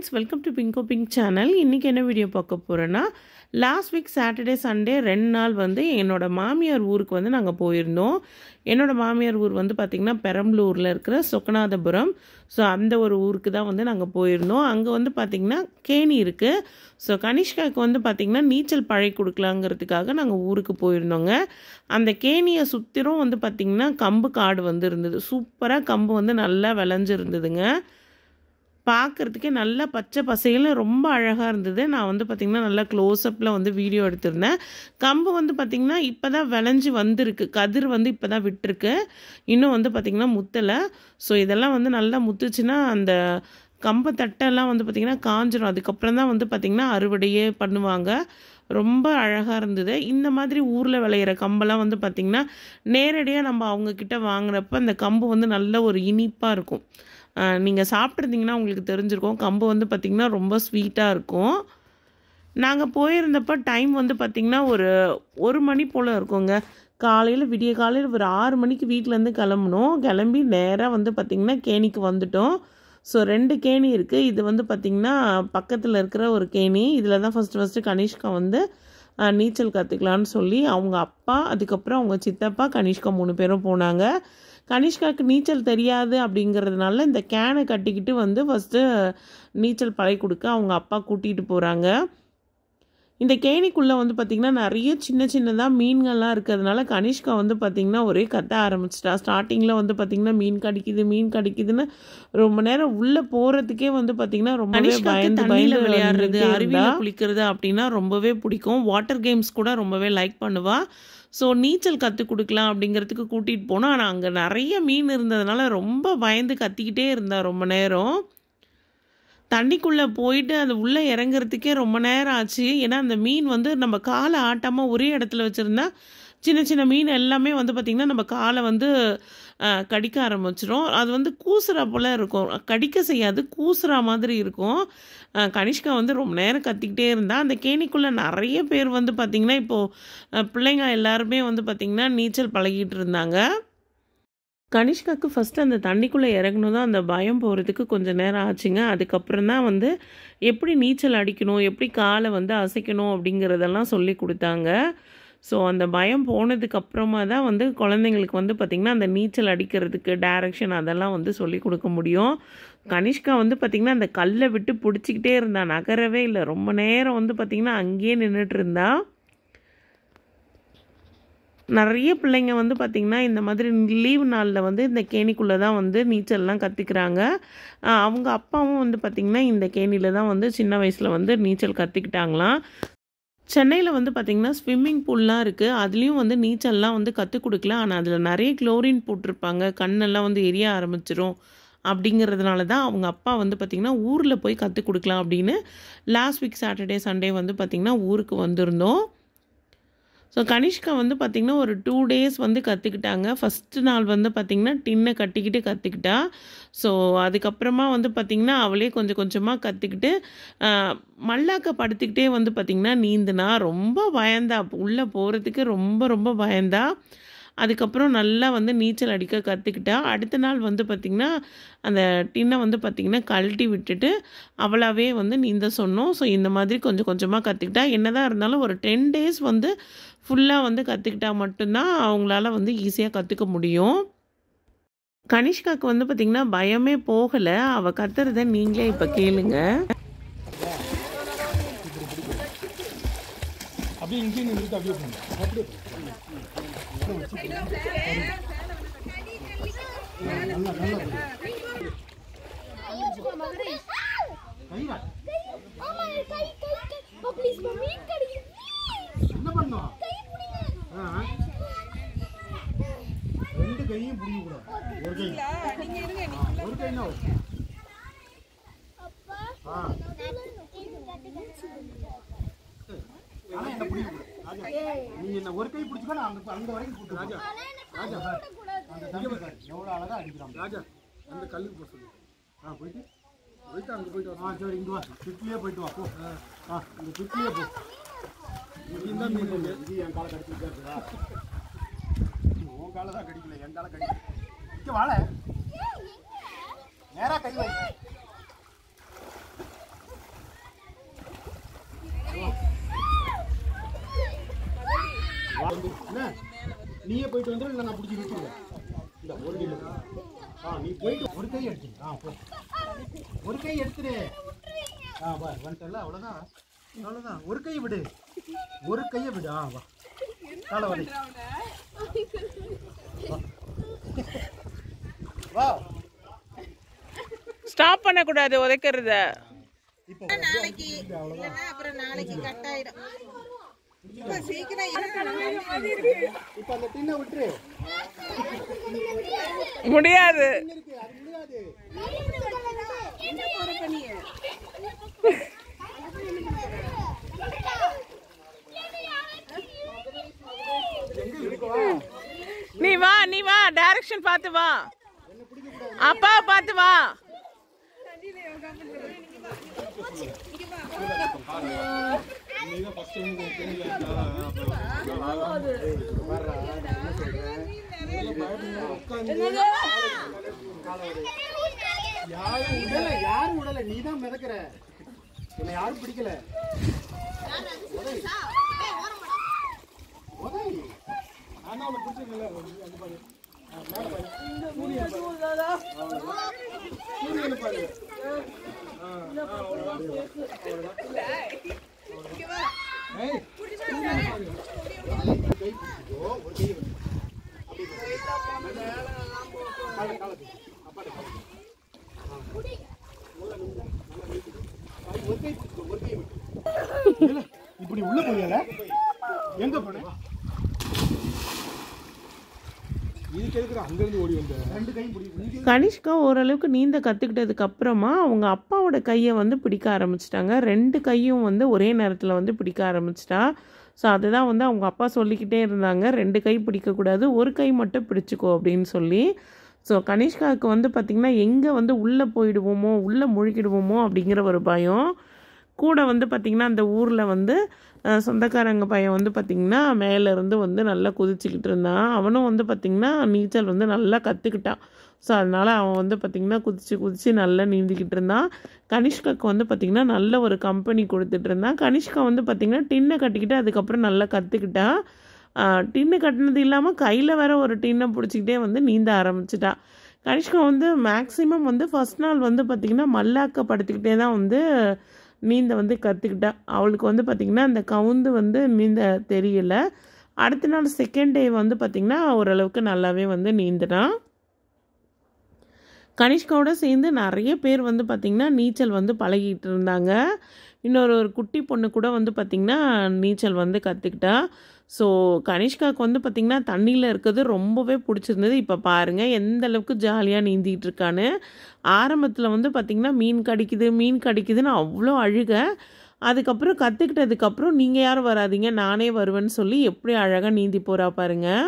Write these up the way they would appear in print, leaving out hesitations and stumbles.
Welcome to bingo pink channel. இன்றைக்கி என்ன video பார்க்க போகிறேன்னா, லாஸ்ட் வீக் சாட்டர்டே சண்டே 2 நாள் வந்து என்னோடய மாமியார் ஊருக்கு வந்து நாங்கள் போயிருந்தோம். என்னோடய மாமியார் ஊர் வந்து பார்த்திங்கன்னா பெரம்பலூரில் இருக்கிற சொக்கநாதபுரம். ஸோ அந்த ஒரு ஊருக்கு தான் வந்து நாங்கள் போயிருந்தோம். அங்கே வந்து பார்த்திங்கன்னா கேணி இருக்குது. ஸோ கனிஷ்காவுக்கு வந்து பார்த்திங்கன்னா நீச்சல் பழகி கொடுக்கலாங்கிறதுக்காக நாங்கள் ஊருக்கு போயிருந்தோங்க. அந்த கேணியை சுற்றிலும் வந்து பார்த்திங்கன்னா கம்பு காடு வந்து இருந்தது. சூப்பராக கம்பு வந்து நல்லா விளைஞ்சிருந்ததுங்க. பார்க்குறதுக்கே நல்லா பச்சை பசையில் ரொம்ப அழகாக இருந்தது. நான் வந்து பார்த்திங்கன்னா நல்லா க்ளோஸ்அப்பில் வந்து வீடியோ எடுத்திருந்தேன். கம்பு வந்து பார்த்திங்கன்னா இப்போ தான் விளைஞ்சி வந்திருக்கு. கதிர் வந்து இப்போ தான் விட்டுருக்கு. இன்னும் வந்து பார்த்திங்கன்னா முத்தலை. ஸோ இதெல்லாம் வந்து நல்லா முத்துச்சுன்னா அந்த கம்பை தட்டெல்லாம் வந்து பார்த்திங்கன்னா காஞ்சிரும். அதுக்கப்புறம் தான் வந்து பார்த்திங்கன்னா அறுவடையே பண்ணுவாங்க. ரொம்ப அழகாக இருந்தது. இந்த மாதிரி ஊரில் விளையிற கம்பெல்லாம் வந்து பார்த்திங்கன்னா நேரடியாக நம்ம அவங்கக்கிட்ட வாங்குறப்ப அந்த கம்பு வந்து நல்ல ஒரு இனிப்பாக இருக்கும். நீங்கள் சாப்பிட்ருந்தீங்கன்னா உங்களுக்கு தெரிஞ்சிருக்கும். கம்பு வந்து பார்த்திங்கன்னா ரொம்ப ஸ்வீட்டாக இருக்கும். நாங்கள் போயிருந்தப்போ டைம் வந்து பார்த்திங்கன்னா ஒரு மணி போல் இருக்குங்க. விடிய காலையில் ஒரு 6 மணிக்கு வீட்டிலேருந்து கிளம்புனோம். கிளம்பி நேராக வந்து பார்த்திங்கன்னா கேணிக்கு வந்துட்டோம். ஸோ 2 கேணி இருக்குது. இது வந்து பார்த்திங்கன்னா பக்கத்தில் இருக்கிற ஒரு கேணி. இதில் தான் ஃபஸ்ட்டு கனிஷ்கா வந்து நீச்சல் கற்றுக்கலான்னு சொல்லி அவங்க அப்பா, அதுக்கப்புறம் அவங்க சித்தப்பா, கனிஷ்கா 3 பேரும் போனாங்க. கனிஷ்காவுக்கு நீச்சல் தெரியாது அப்படிங்கிறதுனால இந்த கேனை கட்டிக்கிட்டு வந்து ஃபஸ்ட்டு நீச்சல் பழகி கொடுக்க அவங்க அப்பா கூட்டிகிட்டு போகிறாங்க. இந்த கேணிக்குள்ளே வந்து பார்த்திங்கன்னா நிறைய சின்னதாக மீன்கள்லாம் இருக்கிறதுனால கனிஷ்கா வந்து பார்த்திங்கன்னா ஒரே கத்த ஆரம்பிச்சிட்டா. ஸ்டார்டிங்கில் வந்து பார்த்திங்கன்னா மீன் கடிக்குதுன்னு ரொம்ப நேரம் உள்ளே போகிறதுக்கே வந்து பார்த்திங்கன்னா ரொம்பவே பயந்து விளையாடுறது, அருவியில் குளிக்கிறது அப்படின்னா ரொம்பவே பிடிக்கும். வாட்டர் கேம்ஸ் கூட ரொம்பவே லைக் பண்ணுவாள். ஸோ நீச்சல் கற்றுக் கொடுக்கலாம் அப்படிங்கிறதுக்கு கூட்டிகிட்டு போனோம். ஆனால் அங்கே நிறைய மீன் இருந்ததுனால ரொம்ப பயந்து கத்திக்கிட்டே இருந்தா ரொம்ப நேரம். தண்ணிக்குள்ளே போயிட்டு அது உள்ளே இறங்குறதுக்கே ரொம்ப நேரம் ஆச்சு. ஏன்னா அந்த மீன் வந்து நம்ம காலை ஆட்டாமல் ஒரே இடத்துல வச்சுருந்தா சின்ன மீன் எல்லாமே வந்து பார்த்திங்கன்னா நம்ம காலை வந்து கடிக்க ஆரம்பிச்சிடும். அது வந்து கூசுறா போல் இருக்கும். கடிக்க செய்யாது, கூசுறா மாதிரி இருக்கும். கனிஷ்கா வந்து ரொம்ப நேரம் கத்திக்கிட்டே இருந்தா. அந்த கேணிக்குள்ளே நிறைய பேர் வந்து பார்த்திங்கன்னா இப்போது பிள்ளைங்க எல்லாருமே வந்து பார்த்திங்கன்னா நீச்சல் பழகிட்டு இருந்தாங்க. கனிஷ்காவுக்கு ஃபஸ்ட்டு அந்த தண்ணிக்குள்ளே இறங்கணும் தான் அந்த பயம் போகிறதுக்கு கொஞ்சம் நேரம் ஆச்சுங்க. அதுக்கப்புறம் தான் வந்து எப்படி நீச்சல் அடிக்கணும், எப்படி காலை வந்து அசைக்கணும் அப்படிங்கிறதெல்லாம் சொல்லி கொடுத்தாங்க. ஸோ அந்த பயம் போனதுக்கப்புறமா தான் வந்து குழந்தைங்களுக்கு வந்து பார்த்திங்கன்னா அந்த நீச்சல் அடிக்கிறதுக்கு டைரக்ஷன் அதெல்லாம் வந்து சொல்லி கொடுக்க முடியும். கனிஷ்கா வந்து பார்த்திங்கன்னா அந்த கல்லை விட்டு பிடிச்சிக்கிட்டே இருந்தா, நகரவே இல்லை. ரொம்ப நேரம் வந்து பார்த்திங்கன்னா அங்கேயே நின்றுட்டு இருந்தா. நிறைய பிள்ளைங்க வந்து பார்த்திங்கன்னா இந்த மாதிரி லீவு நாளில் வந்து இந்த கேணிக்குள்ளே தான் வந்து நீச்சல்லாம் கற்றுக்குறாங்க. அவங்க அப்பாவும் வந்து பார்த்திங்கன்னா இந்த கேணியில் தான் வந்து சின்ன வயசில் வந்து நீச்சல் கற்றுக்கிட்டாங்களாம். சென்னையில் வந்து பார்த்திங்கன்னா ஸ்விம்மிங் பூல்லாம் இருக்குது. அதுலேயும் வந்து நீச்சல்லாம் வந்து கற்றுக் கொடுக்கலாம். ஆனால் அதில் நிறைய குளோரின் போட்டிருப்பாங்க. கண்ணெல்லாம் வந்து எரிய ஆரம்பிச்சிரும். அப்படிங்கிறதுனால தான் அவங்க அப்பா வந்து பார்த்திங்கன்னா ஊரில் போய் கற்றுக் கொடுக்கலாம் அப்படின்னு லாஸ்ட் வீக் சாட்டர்டே சண்டே வந்து பார்த்திங்கன்னா ஊருக்கு வந்திருந்தோம். ஸோ கனிஷ்கா வந்து பார்த்திங்கன்னா ஒரு 2 days வந்து கற்றுக்கிட்டாங்க. ஃபஸ்ட்டு நாள் வந்து பார்த்திங்கன்னா டின்னை கட்டிக்கிட்டு கற்றுக்கிட்டா. ஸோ அதுக்கப்புறமா வந்து பார்த்திங்கன்னா அவளே கொஞ்சமாக கற்றுக்கிட்டு மல்லாக்க படுத்துக்கிட்டே வந்து பார்த்திங்கன்னா நீந்தினா. ரொம்ப பயந்தா, உள்ளே போகிறதுக்கு ரொம்ப பயந்தா. அதுக்கப்புறம் நல்லா வந்து நீச்சல் அடிக்க கற்றுக்கிட்டா. அடுத்த நாள் வந்து பார்த்திங்கன்னா அந்த டின்னை வந்து பார்த்திங்கன்னா கழட்டி விட்டுட்டு அவளாவே வந்து நீந்த சொன்னோம். ஸோ இந்த மாதிரி கொஞ்சமாக கற்றுக்கிட்டா. என்னதான் இருந்தாலும் ஒரு 10 days வந்து ஃபுல்லாக வந்து கற்றுக்கிட்டா மட்டும்தான் அவங்களால வந்து ஈஸியாக கற்றுக்க முடியும். கனிஷ்காவுக்கு வந்து பார்த்திங்கன்னா பயமே போகலை. அவள் கத்துறத நீங்களே இப்போ கேளுங்க. ரெண்டு கையும் பிடிக்க கூடாது. ஒரு கை நீங்க என்ன ஒரு கை பிடிச்சுக்கோ. அங்க வரைக்கும் கூட்டு ராஜா. அந்த தம்பி எவ்வளவு அழகா அடிக்கிறான் ராஜா. அந்த கல்லுக்கு போக சொல்லு. போயிட்டு அங்க போயிட்டு வா. சரி இங்க வா. சுற்றிலே போயிட்டு வா. போ. இந்த சுற்றிலே போ. இந்த மீன் இது என் காலை கடிச்சிருக்கா? உன் காலை தான் கடிக்கல, என் காலை கடிக்கல. இங்க வாழ நேரா கை வை. போயிட்டு வந்துடும், இல்லை நான் பிடிச்சி நிறுத்திடுவேன். இந்த ஒரு கை நீ போயிட்டு ஒரு கை எடுத்துரு. போ, ஒரு கை எடுத்துரு. வா வந்துட்டல, அவ்வளோதான் அவ்வளோதான். ஒரு கை விடு, ஒரு கையை விடு. வா காலை வலி. வா ஸ்டாப் பண்ணக்கூடாது உதைக்கிறத. இப்போ நாளைக்கு இல்லைன்னா அப்புறம் நாளைக்கு கட் ஆயிடும். இப்போ சீக்கிரம் இப்போ அந்த டின்னை விட்டுரு. முடியாது. இருக்கு, அது முடியாது. நீ வா, நீ வா, டைரக்ஷன் பார்த்து வா, அப்பா பார்த்து வா. யாரும் விடல, நீ தான் மிதக்கிற. என்னை யாரும் பிடிக்கல. இப்படி உள்ள போயல எங்க போன? இதுக்கு எதுக்குற அங்க இருந்து ஓடி வந்த? ரெண்டு கையும் பிடி. கனிஷ்கா ஓரளவுக்கு நீந்த கற்றுக்கிட்டதுக்கு அப்புறமா அவங்க அப்பாவோட கையை வந்து பிடிக்க ஆரம்பிச்சிட்டாங்க. ரெண்டு கையும் வந்து ஒரே நேரத்தில் வந்து பிடிக்க ஆரம்பிச்சிட்டா. ஸோ அதுதான் வந்து அவங்க அப்பா சொல்லிக்கிட்டே இருந்தாங்க, ரெண்டு கை பிடிக்கக்கூடாது, ஒரு கை மட்டும் பிடிச்சிக்கோ அப்படின்னு சொல்லி. ஸோ கனிஷ்காவுக்கு வந்து பார்த்திங்கன்னா எங்கே வந்து உள்ளே போயிடுவோமோ, உள்ளே முழுகிடுவோமோ அப்படிங்கிற ஒரு பயம். கூட வந்து பார்த்திங்கன்னா அந்த ஊரில் வந்து சொந்தக்காரங்க பையன் வந்து பார்த்திங்கன்னா மேலேருந்து வந்து நல்லா குதிச்சுக்கிட்டு இருந்தான். அவனும் வந்து பார்த்திங்கன்னா நீச்சல் வந்து நல்லா கற்றுக்கிட்டான். ஸோ அதனால் அவன் வந்து பார்த்திங்கன்னா குதித்து நல்லா நீந்திக்கிட்டு இருந்தான். கனிஷ்காவுக்கு வந்து பார்த்திங்கன்னா நல்ல ஒரு கம்பெனி கொடுத்துட்டு இருந்தான். கனிஷ்கா வந்து பார்த்திங்கன்னா டின்னை கட்டிக்கிட்டு அதுக்கப்புறம் நல்லா கற்றுக்கிட்டான். டின்னு கட்டினது இல்லாமல் கையில் வேற ஒரு டின்னை பிடிச்சிக்கிட்டே வந்து நீந்த ஆரம்பிச்சிட்டா. கனிஷ்கா வந்து மேக்ஸிமம் வந்து ஃபஸ்ட் நாள் வந்து பார்த்திங்கன்னா மல்லாக்கப்படுத்திக்கிட்டே தான் வந்து நீந்த வந்து கற்றுக்கிட்டா. அவளுக்கு வந்து பார்த்திங்கன்னா அந்த கவுந்து வந்து நீந்த தெரியல. அடுத்த நாள் செகண்ட் டே வந்து பார்த்திங்கன்னா ஓரளவுக்கு நல்லாவே வந்து நீந்தினான். கனிஷ்காவோட சேர்ந்து நிறைய பேர் வந்து பார்த்திங்கன்னா நீச்சல் வந்து பழகிட்டு இருந்தாங்க. இன்னொரு குட்டி பொண்ணு கூட வந்து பார்த்திங்கன்னா நீச்சல் வந்து கற்றுக்கிட்டா. ஸோ கனிஷ்காவுக்கு வந்து பார்த்திங்கன்னா தண்ணியில் இருக்கிறது ரொம்பவே பிடிச்சிருந்தது. இப்போ பாருங்கள் எந்த அளவுக்கு ஜாலியாக நீந்திகிட்டு இருக்கான்னு. ஆரம்பத்தில் வந்து பார்த்திங்கன்னா மீன் கடிக்குதுன்னு அவ்வளோ அழுக. அதுக்கப்புறம் கற்றுக்கிட்டதுக்கப்புறம் நீங்கள் யாரும் வராதிங்க, நானே வருவேன்னு சொல்லி எப்படி அழகாக நீந்தி போகிறா பாருங்கள்.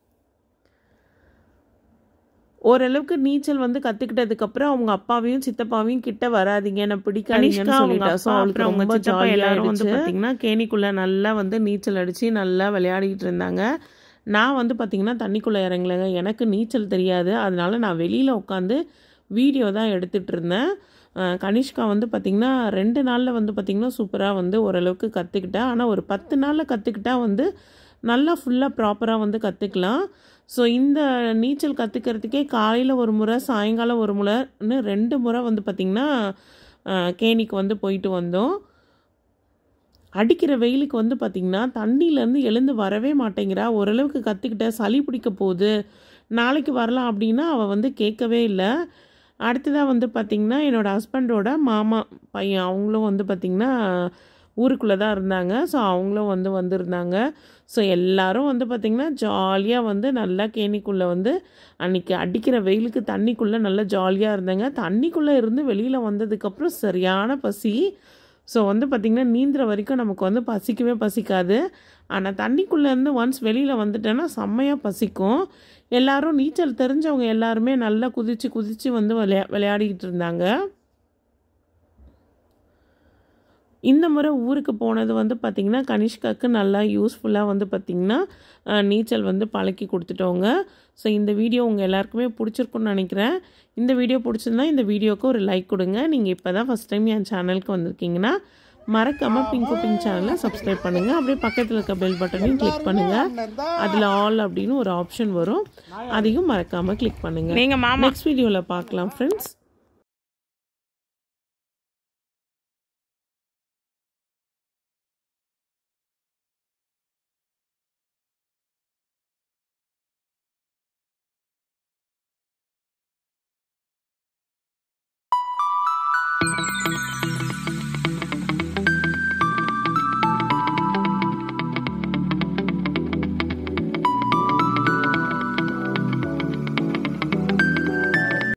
ஓரளவுக்கு நீச்சல் வந்து கற்றுக்கிட்டதுக்கப்புறம் அவங்க அப்பாவையும் சித்தப்பாவையும் கிட்ட வராதிங்க, நான் பிடிக்காதீங்கன்னு சொல்லிட்டா. ஸோ அவளுக்கு ரொம்ப ஜாலியாக எல்லாரும் வந்து பார்த்திங்கன்னா கேணிக்குள்ளே நல்லா வந்து நீச்சல் அடித்து நல்லா விளையாடிட்டு இருந்தாங்க. நான் வந்து பார்த்திங்கன்னா தண்ணிக்குள்ளே இறங்கலைங்க, எனக்கு நீச்சல் தெரியாது. அதனால நான் வெளியில் உட்காந்து வீடியோ தான் எடுத்துகிட்டு இருந்தேன். கனிஷ்கா வந்து பார்த்திங்கன்னா 2 நாளில் வந்து பார்த்திங்கன்னா சூப்பராக வந்து ஓரளவுக்கு கற்றுக்கிட்டா. ஆனால் ஒரு 10 நாளில் கற்றுக்கிட்டா வந்து நல்லா ஃபுல்லாக ப்ராப்பராக வந்து கற்றுக்கலாம். ஸோ இந்த நீச்சல் கற்றுக்கிறதுக்கே காலையில் ஒரு முறை, சாயங்காலம் ஒரு முறைன்னு 2 முறை வந்து பார்த்திங்கன்னா கேணிக்கு வந்து போயிட்டு வந்தோம். அடிக்கிற வெயிலுக்கு வந்து பார்த்திங்கன்னா தண்ணியிலேருந்து எழுந்து வரவே மாட்டேங்கிறா. ஓரளவுக்கு கற்றுக்கிட்ட, சளி பிடிக்க போகுது, நாளைக்கு வரலாம் அப்படின்னா அவள் வந்து கேட்கவே இல்லை. அடுத்ததாக வந்து பார்த்திங்கன்னா என்னோடய ஹஸ்பண்டோட மாமா பையன் அவங்களும் வந்து பார்த்திங்கன்னா ஊருக்குள்ளே தான் இருந்தாங்க. ஸோ அவங்களும் வந்து வந்திருந்தாங்க. ஸோ எல்லோரும் வந்து பார்த்திங்கன்னா ஜாலியாக வந்து நல்லா கேணிக்குள்ளே வந்து அன்றைக்கி அடிக்கிற வெயிலுக்கு தண்ணிக்குள்ளே நல்லா ஜாலியாக இருந்தாங்க. தண்ணிக்குள்ளே இருந்து வெளியில் வந்ததுக்கப்புறம் சரியான பசி. ஸோ வந்து பார்த்திங்கன்னா நீந்துற வரைக்கும் நமக்கு வந்து பசிக்கவே பசிக்காது. ஆனால் தண்ணிக்குள்ளேருந்து ஒன்ஸ் வெளியில் வந்துட்டேன்னா செம்மையாக பசிக்கும். எல்லோரும் நீச்சல் தெரிஞ்சவங்க எல்லாருமே நல்லா குதித்து வந்து விளையாடிக்கிட்டு இருந்தாங்க. இந்த முறை ஊருக்கு போனது வந்து பார்த்திங்கன்னா கனிஷ்காவுக்கு நல்லா யூஸ்ஃபுல்லாக வந்து பார்த்திங்கன்னா நீச்சல் வந்து பழக்கி கொடுத்துட்டோங்க. ஸோ இந்த வீடியோ உங்கள் எல்லாருக்குமே பிடிச்சிருக்குன்னு நினைக்கிறேன். இந்த வீடியோ பிடிச்சிருந்தா இந்த வீடியோவுக்கு ஒரு லைக் கொடுங்க. நீங்கள் இப்போ தான் ஃபஸ்ட் டைம் என் சேனலுக்கு வந்திருக்கீங்கன்னா மறக்காமல் பிங்கோ பிங்க் சேனலை சப்ஸ்கிரைப் பண்ணுங்கள். அப்படியே பக்கத்தில் இருக்க பெல் பட்டனையும் கிளிக் பண்ணுங்கள். அதில் ஆல் அப்படின்னு ஒரு ஆப்ஷன் வரும், அதையும் மறக்காமல் கிளிக் பண்ணுங்கள். நீங்கள் நெக்ஸ்ட் வீடியோவில் பார்க்கலாம் ஃப்ரெண்ட்ஸ்.